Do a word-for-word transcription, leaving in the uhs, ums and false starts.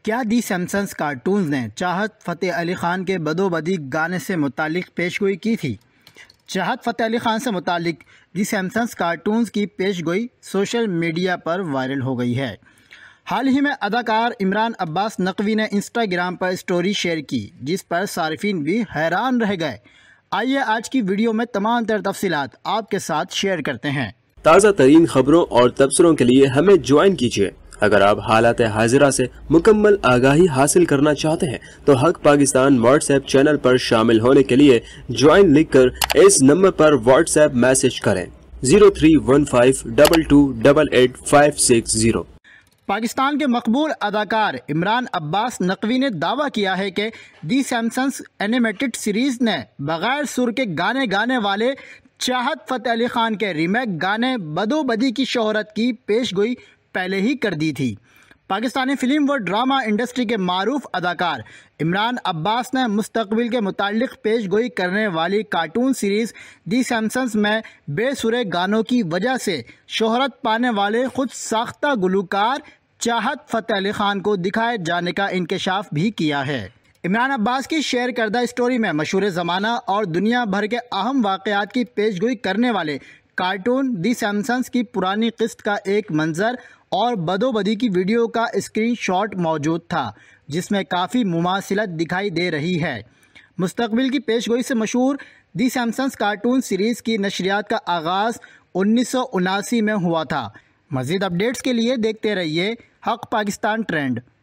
کیا دی Simpson's cartoons نے چاہت فتح علی خان کے بدو بدی گانے سے متعلق پیش گوئی کی تھی؟ چاہت فتح علی خان سے متعلق دی سمپسنز کارٹونز کی پیش گوئی سوشل میڈیا پر وائرل ہو گئی ہے۔ حال ہی میں اداکار عمران عباس نقوی نے انسٹاگرام پر اسٹوری شیئر کی، جس پر صارفین بھی حیران رہ گئے۔ آئیے آج کی ویڈیو میں تمام تر تفصیلات آپ کے ساتھ شیئر کرتے ہیں۔ تازہ ترین خبروں اور تبصروں کے لیے ہمیں جوائن کیجیے۔ اگر آپ حالات حاضرہ سے مکمل آگاہی حاصل کرنا چاہتے ہیں تو Haq Pakistan WhatsApp channel پر شامل ہونے کے لیے جوائن لکھ کر اس نمبر پر واٹس ایپ میسج کریں zero three one five double two double eight five six zero. Pakistan کے مقبول اداکار عمران عباس نقوی نے دعویٰ کیا ہے کہ دی سمپسنز اینیمیٹڈ سیریز نے بغیر سر کے گانے گانے والے چاہت فتح علی خان کے ریمیک گانے بدو بدی کی شہرت کی پیش گوئی پہلے ہی کر دی تھی۔ پاکستانی فلم و ڈرامہ انڈسٹری کے معروف اداکار عمران عباس نے مستقبل کے متعلق پیش گوئی کرنے والی کارٹون سیریز دی سمپسنز میں بے سرے گانوں کی وجہ سے شہرت پانے والے خود ساختہ گلوکار چاہت فتح علی خان کو دکھائے جانے کا انکشاف بھی کیا ہے۔ عمران عباس کی شیئر کردہ اسٹوری میں مشہور زمانہ اور دنیا بھر کے اہم واقعات کی پیش گوئی کرنے والے کارٹون دی سمپسنز کی پرانی قسط کا ایک منظر اور بدو بدی کی ویڈیو کا اسکرین شاٹ موجود تھا، جس میں کافی مماثلت دکھائی دے رہی ہے۔ مستقبل کی پیش گوئی سے مشہور دی سمپسنز کارٹون سیریز کی نشریات کا آغاز انیس سو اناسی میں ہوا تھا۔ مزید اپڈیٹس کے لیے دیکھتے رہیے حق پاکستان ٹرینڈ۔